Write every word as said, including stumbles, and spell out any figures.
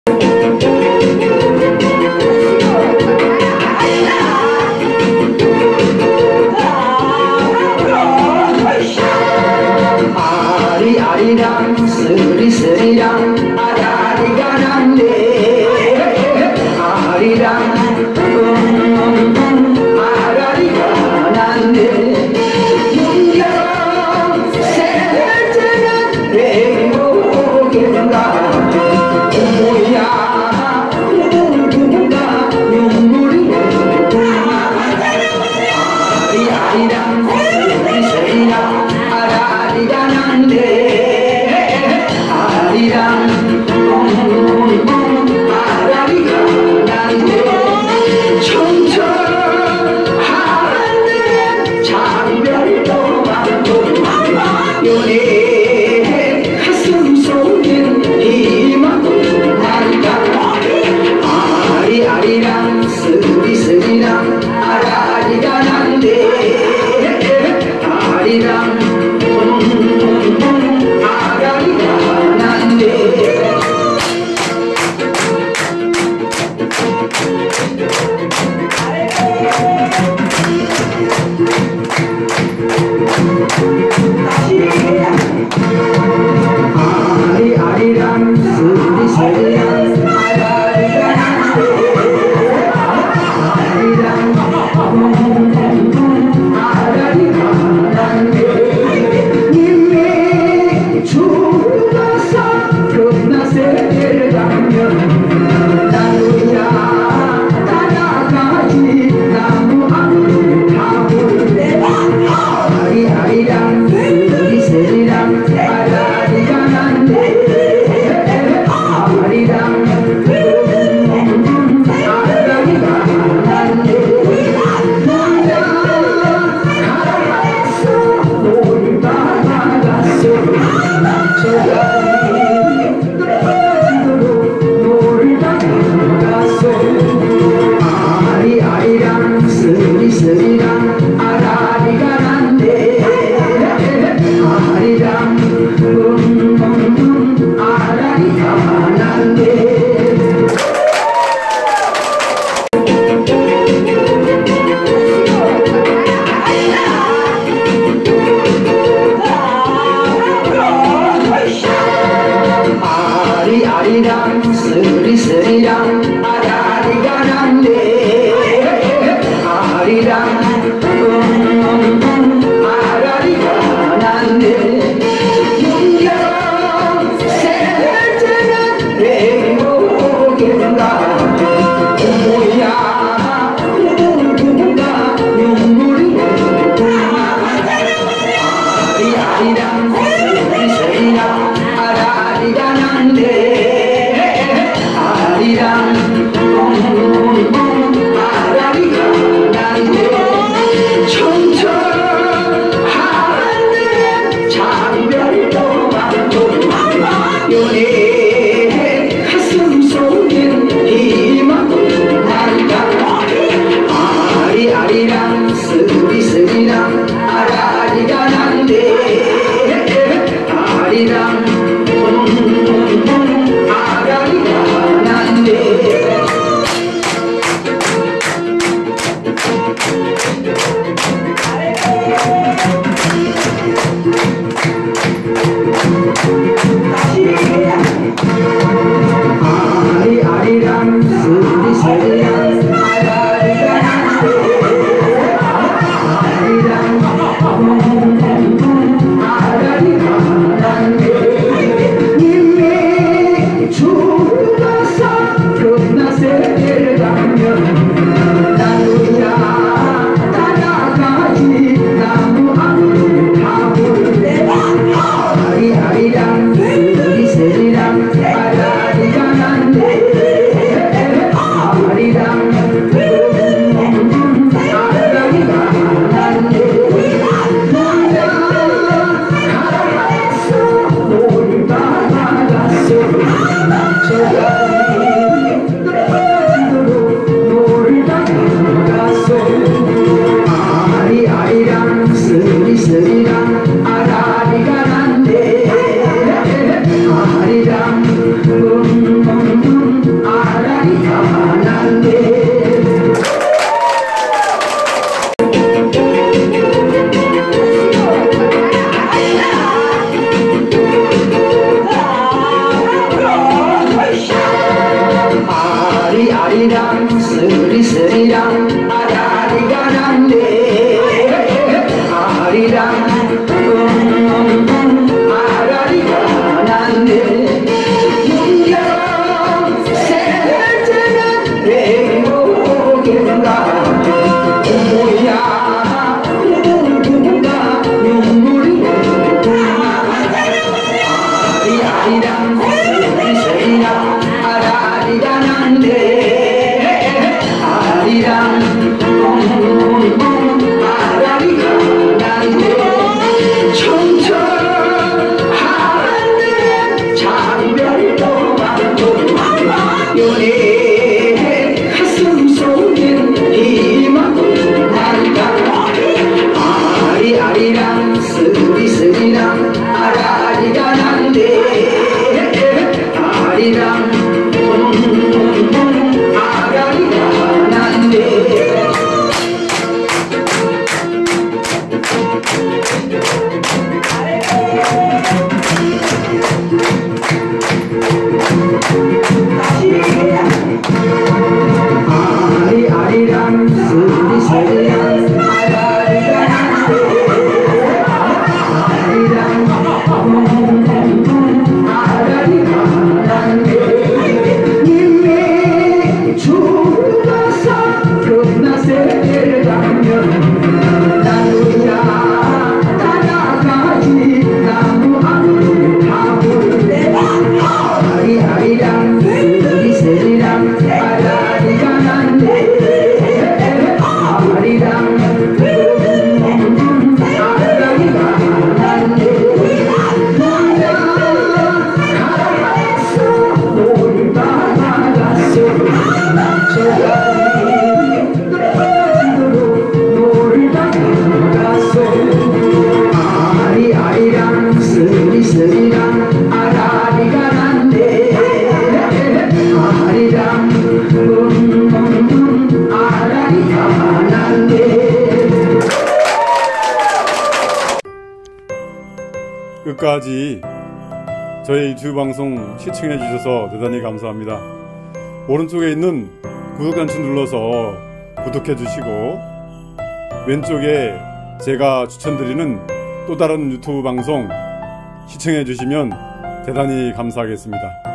아리랑 스리스리랑 아라리가 난데 아리랑 음, 아라리가 난데 문경 셋째는 외국인가 뭐야 누구가 눈물이 아리 아리랑 스리스리랑 아라리가 난데 아리랑 음, 아라리가 난데 청천 하늘 장별도 많고 연애 가슴 속엔 희망도 많다 아리 아리랑 스리스리랑 아라리가 난데 아리랑 아리 아리랑 스리스리랑 아라리가 난데 아라리가 난데 님이 죽어서 끝나세를 가면 나누야 따라가지 나무 아무리 타볼래 아리 아리랑 스리스리랑 아라리가 난데 아리랑 아라리가 난데 혼자 가라갔어 놀다 나갔어 저가니 떨어지도록 놀다 나갔어 아리 아리랑 스리스리랑 아라리가 난데 아리랑 음, 아라리가 난데 아리 아리랑 스리스리랑 아라리가 난데 아리랑 음, 아라리가 난데 문경 셋째는 외국인가 뭐야 누구가 눈물이 아리 아리랑 스리스리랑 아라리가 난데 아리랑 연애 가슴 속엔 희망 난다 아리아리랑 스리스리랑 아라리가 난데 아리랑 아라리가 난데 아리아리랑 스리스리랑 아라리가 난데 아리랑 아라리가 난데 님이 죽어서 끝나세를 가면 난 혼자 따라가지 나무 아무리 가볼래 아리아리랑 스리스리랑 아라리가 난데 아리랑 아라리가 난데 혼자 가라가서 놀다 나갔어 저가지로 놀다 나갔어 아리아리랑 스리스리랑 아라리가 난데 아리랑 아라리가 난데. 끝까지 저희 유튜브 방송 시청해 주셔서 대단히 감사합니다. 오른쪽에 있는 구독 단추 눌러서 구독해 주시고 왼쪽에 제가 추천드리는 또 다른 유튜브 방송 시청해 주시면 대단히 감사하겠습니다.